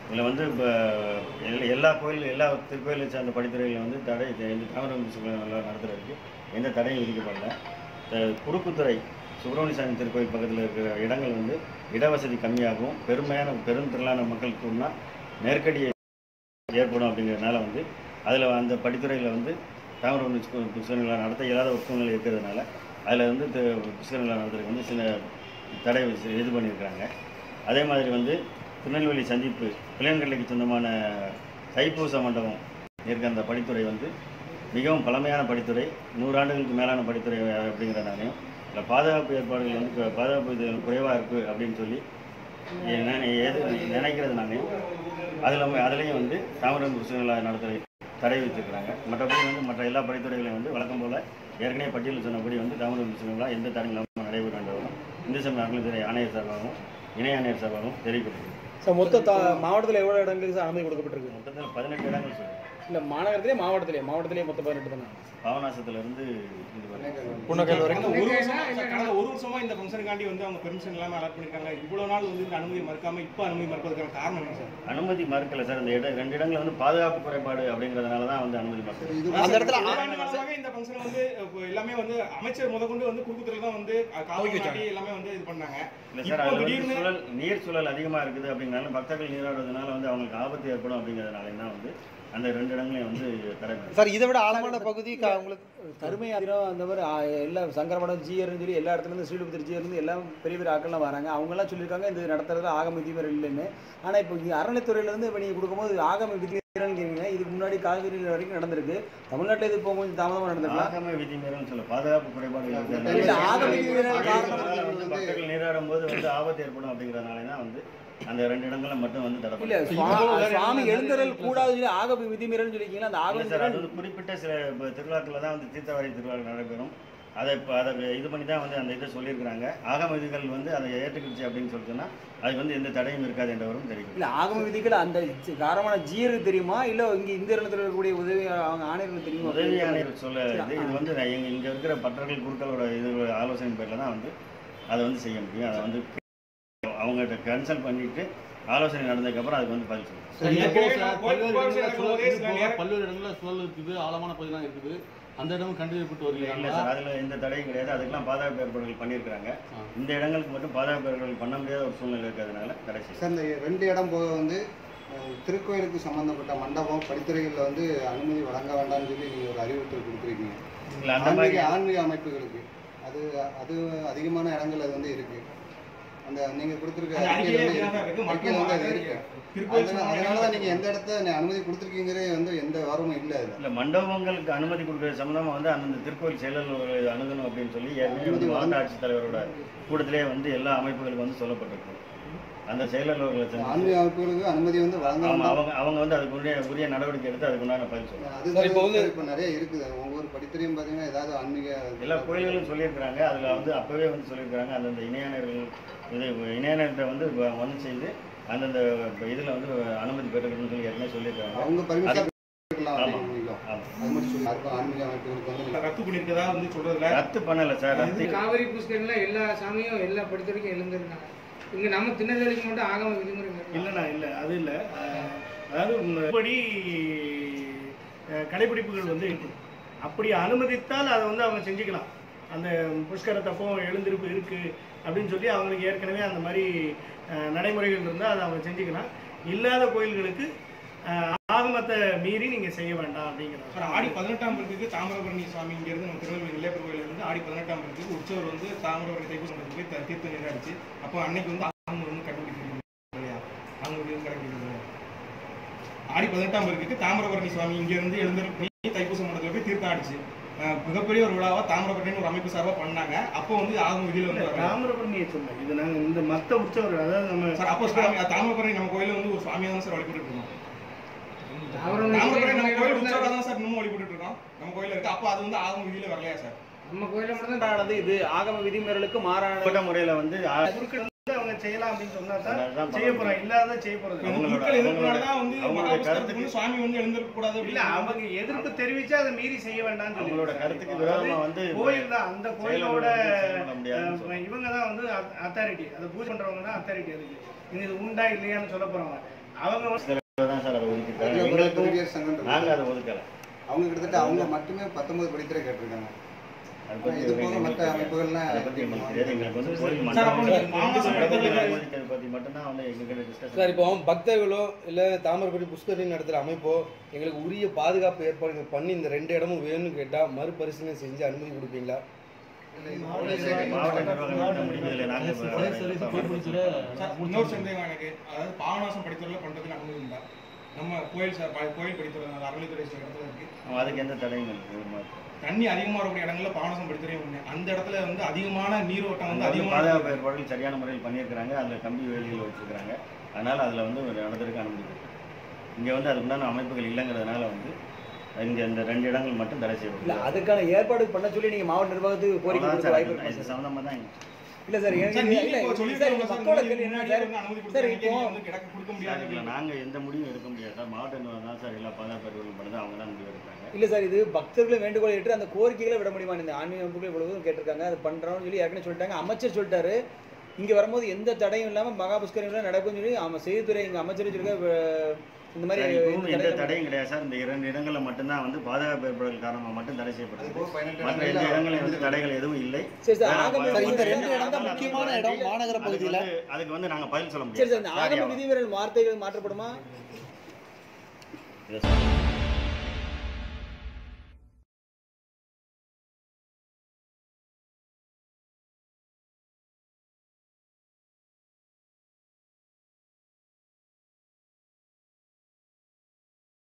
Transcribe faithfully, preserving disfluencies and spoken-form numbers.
இதில் வந்து இப்போ எல்லா கோயில் எல்லா திருக்கோயிலை சார்ந்த படித்துறைகளில் வந்து தடை இந்த தாமிரம் நடத்துறதுக்கு எந்த தடையும் விதிக்கப்படல. குறுக்குத்துறை சுப்பிரமணிய சாமி திருக்கோயில் பக்கத்தில் இருக்கிற இடங்கள் வந்து இடவசதி கம்மியாகவும் பெருமையான பெரும் திரளான மக்கள் கூடனா நெருக்கடியை ஏற்படும் அப்படிங்கிறதுனால வந்து அதில் அந்த படித்துறையில் வந்து தாமிரம் புஷ்கரங்களை நடத்த இயலாத ஒரு சூழ்நிலை இருக்கிறதுனால அதில் வந்து புஷ்கரங்களை நடத்துறதுக்கு வந்து சில தடை இது பண்ணியிருக்கிறாங்க. அதே மாதிரி வந்து திருநெல்வேலி சந்திப்பு பிள்ளையன்கட்டைக்கு சொந்தமான தைப்பூச மண்டபம் இருக்க அந்த படித்துறை வந்து மிகவும் பழமையான படித்துறை, நூறாண்டுகளுக்கு மேலான படித்துறை அப்படிங்கிறனாலையும் இல்லை பாதுகாப்பு ஏற்பாடுகள் வந்து பாதுகாப்பு இது குறைவாக இருக்குது அப்படின்னு சொல்லி எது நினைக்கிறதுனாலையும் அதில் அதுலேயும் வந்து தாமிரம் புஷ்கரங்களை நடத்துகிற தடை விதிச்சிருக்கிறாங்க. மற்றபடி வந்து மற்ற எல்லா படித்துறைகளையும் வந்து வழக்கம் போல் ஏற்கனவே பட்டியலில் சொன்னபடி வந்து தாமிரம் புஷ்கரங்களாக எந்த தடையும் இல்லாமல் நடைபெற வேண்டியவரும் இந்து சமய அறநிலையத்துறை ஆணையர் சார்பாகவும் இணை ஆணையர் சார்பாகவும் தெரிவிக்கப்பட்டிருக்கு. சார் மொத்த மாவட்டத்தில் எவ்வளோ இடங்களுக்கு சார் அனுமதி கொடுக்கப்பட்டிருக்கு? மொத்தத்தில் பதினெட்டு இடங்கள் சார். இல்லை மாநகரத்திலே மாவட்டத்திலே மாவட்டத்திலே மொத்தம் பதினெட்டு தானே? பாவநாசத்துலேருந்து இது புன்னகல் வரைக்கும் ஒரு வருஷமா கடந்த ஒரு வருஷமா இந்த ஃபங்க்ஷனுக்காண்டி வந்து அவங்க பெர்மிஷன் இல்லாமல் அலாட் பண்ணியிருக்காங்க. இவ்வளோ நாள் வந்து இந்த அனுமதி மறுக்காமல் இப்போ அனுமதி மறுப்பதற்கான காரணம் என்ன சார்? அனுமதி மறுக்கல சார். இந்த இடம் ரெண்டு இடங்கள் வந்து பாதுகாப்பு குறைபாடு அப்படிங்கிறதுனால தான் வந்து அனுமதி மறுக்கல. அந்த இடத்துல இந்த ஃபங்க்ஷன் வந்து எல்லாமே வந்து அமைச்சர் முதற்கொண்டு வந்து குறுக்குத்துறை தான் வந்து காவல் காட்டி எல்லாமே வந்து இது பண்ணாங்க. இல்லை சார், அது வந்து சூழல் நீர் சூழல் அதிகமாக இருக்குது அப்படிங்கிறனால பக்தர்கள் நீராடுறதுனால வந்து அவங்களுக்கு ஆபத்து ஏற்படும் அப்படிங்கிறதுனால தான் வந்து அந்த ரெண்டு இடங்களையும் வந்து தடை சார். இதை விட ஆழமான பகுதி உங்களுக்கு கருமை அதிரம் அந்த மாதிரி எல்லா சங்கரமடம் ஜியர்னு சொல்லி எல்லா இடத்துலேருந்து ஸ்ரீலுபுத்திரி ஜியர்ந்து எல்லாம் பெரிய பெரிய ஆக்கள்லாம் வராங்க. அவங்கெல்லாம் சொல்லியிருக்காங்க இது நடத்துறது ஆகம விதிமுறை இல்லைன்னு. ஆனால் இப்போ இங்கே அறநிலைத்துறையிலேருந்து இப்போ நீங்கள் கொடுக்கும்போது ஆகம விதிமுறைன்னு கேட்குறீங்க. இதுக்கு முன்னாடி காவிரியில் வரைக்கும் நடந்திருக்கு. தமிழ்நாட்டில் இது இப்போ கொஞ்சம் தாமதமாக நடந்திருக்கலாம். ஆகம விதிமுறைன்னு சொல்ல பாதுகாப்பு குறைபாடு ஆகம விதிமுறை பக்தர்கள் நீராடும் போது வந்து ஆபத்து ஏற்படும் அப்படிங்கிறதுனால தான் வந்து அந்த ரெண்டு இடங்களை மட்டும் வந்து தடை இல்ல. சுவாமி எழுந்தருள் கூடாது சொல்லி ஆகம விதிமுறைன்னு சொல்லியிருக்கீங்களா? அந்த ஆகம சார் அது வந்து குறிப்பிட்ட சில திருவிழாக்களில் தான் வந்து தீர்த்தவாரி திருவிழா நடைபெறும். அதை இப்போ அதை இது பண்ணி தான் வந்து அந்த இதை சொல்லியிருக்கிறாங்க. ஆகம விதிகள் வந்து அதை ஏற்றுக்கிடுச்சு அப்படின்னு சொல்லி சொன்னால் அதுக்கு வந்து எந்த தடையும் இருக்காது என்றவரும் தெரியும். இல்லை ஆகம விதிகள் அந்த காரமான ஜீருக்கு தெரியுமா இல்லை இங்கே இந்த இடத்துல இருக்கக்கூடிய உதவி அவங்க ஆணையர்களுக்கு தெரியுமா? உதவி ஆணையர் சொல்ல இது இது வந்து எங்கள் இங்கே இருக்கிற பற்றர்கள் குழுக்களோட இது ஆலோசனை பேரில் தான் வந்து அதை வந்து செய்ய முடியும். அதை வந்து அவங்ககிட்ட கன்சல்ட் பண்ணிட்டு ஆலோசனை நடந்ததுக்கப்புறம் அதுக்கு வந்து பதில் சொல்லுங்கள். பல்வேறு இடங்களில் சூழல் இருக்குது, ஆழமான பகுதியெலாம் இருக்குது. அந்த இடமும் கண்டிப்பாக வருவீங்க? இல்லை சார், அதில் எந்த தடையும் கிடையாது. அதுக்கெல்லாம் பாதுகாப்பு ஏற்பாடுகள் பண்ணியிருக்கிறாங்க. இந்த இடங்களுக்கு மட்டும் பாதுகாப்பு ஏற்பாடுகள் பண்ண முடியாத ஒரு சூழ்நிலை இருக்கிறதுனால கடைசி சார் இந்த ரெண்டு இடம் போக வந்து திருக்கோயிலுக்கு சம்மந்தப்பட்ட மண்டபம் படித்துறைகளில் வந்து அனுமதி வழங்க வேண்டாம்னு சொல்லி நீங்கள் ஒரு அறிவுறுத்தல் கொடுத்துருக்கீங்க. இல்லை அந்த மாதிரி ஆன்மீக அமைப்புகளுக்கு அது அது அதிகமான இடங்கள் அது வந்து இருக்குது. அந்த நீங்கள் கொடுத்துருக்க அறிக்கையில் வந்து அது இருக்கு. அதனால தான் நீங்கள் எந்த இடத்த அனுமதி கொடுத்துருக்கீங்கிறே வந்து எந்த வாரமும் இல்லை. அது இல்லை மண்டபங்களுக்கு அனுமதி கொடுக்குறது சம்மந்தமாக வந்து அந்தந்த திருக்கோயில் செயலர் அணுகணும் அப்படின்னு சொல்லி ஏற்கனவே மாவட்ட ஆட்சித்தலைவரோட கூட்டத்திலே வந்து எல்லா அமைப்புகளுக்கு வந்து சொல்லப்பட்டிருக்கு. அந்த செயலர்கள் ஆன்மீக அமைப்புகளுக்கு அனுமதி வந்து வழங்க அவங்க அவங்க வந்து அதுக்கு உரிய உரிய நடவடிக்கை எடுத்து அதுக்கு உண்டான பதில் சொல்லுவாங்க. அது இப்போ வந்து இப்போ நிறைய இருக்குது. ஒவ்வொரு படித்துறையும் பார்த்தீங்கன்னா ஏதாவது ஆன்மீக எல்லா கோயில்களும் சொல்லியிருக்கிறாங்க. அதில் வந்து அப்போவே வந்து சொல்லியிருக்கிறாங்க அந்தந்த இணையாளர்கள் இது இணையாளர்கிட்ட வந்து வந்து செய்து அந்தந்த இதில் வந்து அனுமதி பெற்றுக்கணும்னு சொல்லி ஏற்கனவே சொல்லியிருக்காங்க. அவங்க பர்மிஷன் ரத்து பண்ணல சார். காவிரி புஷ்கரன்ல எல்லா சாமியும் எல்லா படித்துறைக்கும் எழுந்திருந்தாங்க. இங்கே நம்ம திருநெல்வேலிக்கு மட்டும் ஆகம விதிமுறை இல்லைண்ணா இல்லை அது இல்லை. அதாவது இப்படி கடைபிடிப்புகள் வந்து இருக்குது. அப்படி அனுமதித்தால் அதை வந்து அவங்க செஞ்சுக்கலாம். அந்த புஷ்கரத்தப்போ எழுந்திருப்பு இருக்குது அப்படின்னு சொல்லி அவங்களுக்கு ஏற்கனவே அந்த மாதிரி நடைமுறைகள் இருந்தால் அதை அவங்க செஞ்சுக்கலாம். இல்லாத கோயில்களுக்கு ஆகமத்தை மீறி நீங்கள் செய்ய வேண்டாம் அப்படிங்கிறாங்க. ஆடி பதினெட்டாம் பேருக்கு தாமிரபரணி சுவாமி இங்கேருந்து நம்ம திருநெல்வேலி நெல்லையப்பர் கோயிலிருந்து ஆடி பதினெட்டாம் பேருக்கு உற்சவர் வந்து தாமிரபரணி தைப்பூசம் போய் தீர்த்து நீராடிச்சு. அப்போ அன்னைக்கு வந்து அவங்க வந்து கண்டுபிடிக்கிறது இல்லையா? அவங்க வந்து கிடைக்கிறது ஆடி பதினெட்டாம் பேருக்கு தாமிரபரணி சுவாமி இங்கேருந்து எழுந்திருப்பி தைப்பூசம் மண்டலத்தில் போய் தீர்த்தம் ஆடிச்சு. மிகப்பெரிய ஒரு விழாவா தாமிரபரணின்னு ஒரு அமைப்பு சார்பாக பண்ணாங்க. அப்போ வந்து ஆகும் விதியில் வந்து தாமிரபரணியை சொன்னேன். இது நாங்கள் இந்த மற்ற உற்சவர் அதாவது நம்ம சார் அப்போ தாமிரபரணி நம்ம கோயிலில் வந்து ஒரு சுவாமியாக தான் சார் வழிபட்டு இருக்கோம். தாமிரபரணி நம்ம கோயில் உற்சவராக தான் சார் இன்னமும் வழிபட்டு இருக்கோம். நம்ம கோயிலில் இருக்கு. அப்போ அது வந்து ஆகும் விதியில் வரலையா சார்? நம்ம கோயிலில் மட்டும் தான் இது ஆகம விதிமுறைகளுக்கு மாறான முறையில் வந்து அவங்க செய்யலாம் அப்படின்னு சொன்னா தான் செய்ய போறோம். இல்லாத செய்ய போறது சுவாமி வந்து எழுந்திருக்க கூடாது. இல்ல அவங்க எதிர்ப்பு தெரிவிச்சு அதை மீறி செய்ய வேண்டாம். அவங்களோட கருத்துக்கு விரோதமா வந்து கோயில் தான் அந்த கோயிலோட இவங்க தான் வந்து அத்தாரிட்டி. அதை பூஜை பண்றவங்க தான் அத்தாரிட்டி. அதுக்கு இது உண்டா இல்லையான்னு சொல்ல போறவங்க. அவங்க தான் சார் அதை ஒதுக்கிட்டாங்க. அகில பாரத எங்களுக்கும் துறவியர் சங்கம் இருக்கு. நாங்கள் அதை ஒதுக்கலை. அவங்க கிட்டத்தட்ட அவங்க மட்டுமே பத்தொன்பது படித்துறை கேட்டிருக்காங்க. அதை பற்றி இது போக மற்ற அமைப்புகள்லாம் அதை பற்றி எங்களுக்கு தெரியாது. எங்களுக்கு வந்து கோயில் சார், அப்போ நீங்க மண்டபம் மாகாண மண்டபத்தில் சட்டத்துல- அனுமதிக்கிறத பற்றி மட்டும்தான் வந்து எங்ககிட்ட டிஸ்கஸ். சார் இப்போ பக்தர்களோ இல்லை தாமிரபரணி புஷ்கரணி நடத்துகிற அமைப்போ எங்களுக்கு உரிய பாதுகாப்பு ஏற்பாடுகள் பண்ணி இந்த ரெண்டு இடமும் வேணும்னு கேட்டால் மறுபரிசீலனை செஞ்சு அனுமதி கொடுப்பீங்களா? மாவட்ட நிர்வாகம் முடிவுகளை நாங்கள் இன்னொரு சந்தேகம் எனக்கு, அதாவது பாவநாசம் படித்துறையில் பண்ணுறதுக்கு அனுமதி உண்டா? நம்ம கோயில் சார் ப- கோயில் படித்துறை அறநிலைத்துறை சில இடத்துல இருக்கு, அதுக்கு எந்த தடையும் இல்லை. தண்ணி அதிகமாக வரக்கூடிய இடங்கள்ல பாவநாசம் படித்துறையும் ஒன்று. அந்த இடத்துல வந்து அதிகமான நீரோட்டம் வந்து வந்து அதிகமாக பாதுகாப்பு ஏற்பாடுகள் சரியான முறையில் பண்ணியிருக்கிறாங்க. அதில் கம்பி வேலிகள் வச்சுருக்கிறாங்க. அதனால் அதில் வந்து ஒரு நடத்துறதுக்கு அனுமதி இருக்கு. இங்கே வந்து அதுக்குண்டான அமைப்புகள் இல்லைங்கிறதுனால வந்து இங்கே இந்த ரெண்டு இடங்கள் மட்டும் தடை இல்லை செய்யப்படும். அதுக்கான ஏற்பாடு பண்ண சொல்லி நீங்கள் மாவட்ட நிர்வாகத்துக்கு கோரிக்கை கொடுக்க வாய்ப்பு இருக்கு இது சார். சம்மந்தமாக தான் இல்லை சார் எனக்கு சார், நீங்க இல்லை இப்போ சார் சொல்லியிருக்காங்க சார், மக்களோட முன்னாடி கேள்வி என்ன முன்னாடியே சார் வந்து அனுமதி சார் கொடுத்தாங்க, இப்போ நீங்க வந்து கிடக்கு கொடுக்க முடியாது அப்படின்னு. நாங்கள் எந்த முடிவும் எடுக்க முடியாது சார். மாவட்ட நிர்வாகம் தான் சார் எல்லா பாதுகாப்பு ஏற்பாடுகளும் பண்ணுது. அவங்க தான் முடிவு எடுக்கிறாங்க. இல்லை சார் இது பக்தர்களை வேண்டுகோள் ஏற்று அந்த கோரிக்கைகளை விட முடியுமா? இந்த ஆன்மீக அமைப்புகள் இவ்வளவு கேட்டிருக்காங்க, அது பண்ணுறோம்னு சொல்லி ஏற்கனவே சொல்லிட்டாங்க. அமைச்சர் சொல்லிட்டாரு இங்கே வரும்போது எந்த தடையும் இல்லாமல் மகா புஷ்கரம் நடக்கும்னு சொல்லி அவன் செய்தித்துறை எங்கள் அமைச்சர் சொல்லியிருக்க இந்த மாதிரி சார், இப்பவும் எந்த எந்த தடையும் தடையும் கிடையாது சார். இந்த இரண்டு இடங்களில் மட்டும்தான் வந்து பாதுகாப்பு ஏற்பாடுகள் காரணமாக மட்டும் தடை அது செய்யப்பட்டது. போக பதினெட்டு மற்ற எந்த இடங்களில் வந்து தடைகள் எதுவும் இல்லை. சரி சார் வேற ஆகம சார், இந்த வந்து- ரெண்டு இடம் தான் முக்கியமான இடம் மாநகர அதுக்கு பகுதியில். வந்து- அதுக்கு வந்து நாங்கள் பதில் சொல்ல சரி சார் முடியாது. இந்த ஆகம விதிமுறைகள் வார்த்தைகள் மாற்றப்படுமா? Yes, sir.